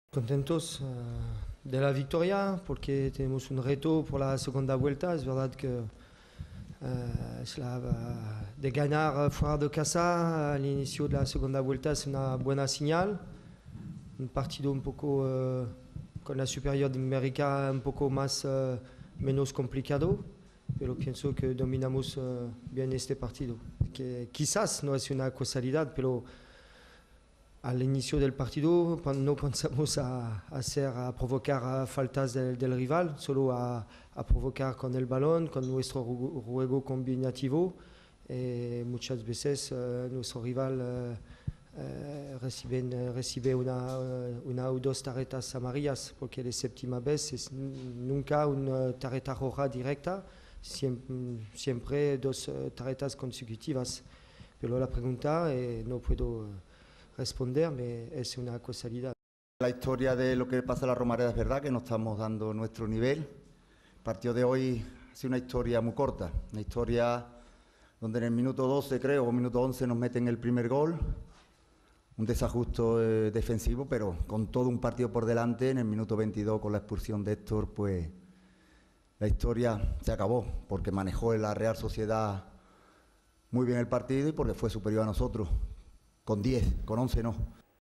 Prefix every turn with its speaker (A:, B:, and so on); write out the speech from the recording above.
A: Contentos de la victoria porque tenemos un reto por la segunda vuelta. Es verdad que de ganar fuera de casa al inicio de la segunda vuelta es una buena señal. Un partido un poco con la superioridad numérica un poco más menos complicado, pero pienso que dominamos bien este partido. Que quizás no es una casualidad, pero al inicio del partido no pensamos a provocar faltas del rival, solo a provocar con el balón, con nuestro juego combinativo. Muchas veces nuestro rival recibe una o dos tarjetas amarillas, porque la séptima vez es nunca una tarjeta roja directa, siempre dos tarjetas consecutivas. Pero la pregunta no puedo responder, es una casualidad.
B: La historia de lo que pasa en la Romareda es verdad que no estamos dando nuestro nivel. El partido de hoy ha sido una historia muy corta, una historia donde en el minuto 12, creo, o minuto 11 nos meten el primer gol, un desajusto defensivo, pero con todo un partido por delante, en el minuto 22 con la expulsión de Héctor, pues la historia se acabó, porque manejó la Real Sociedad muy bien el partido y porque fue superior a nosotros, con 10, con 11 no.